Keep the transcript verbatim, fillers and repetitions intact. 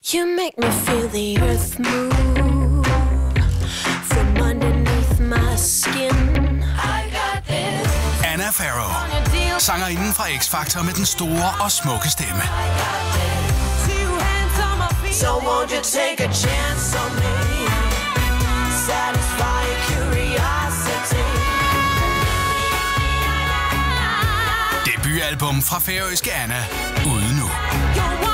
You make me feel the earth move from underneath my skin. I got this. Anna Faroe, sangerinden fra X-Factor med den store og smukke stemme. So won't you take a chance on me? Satisfy your curiosity. Debutalbum fra færøske Anna, ude nu.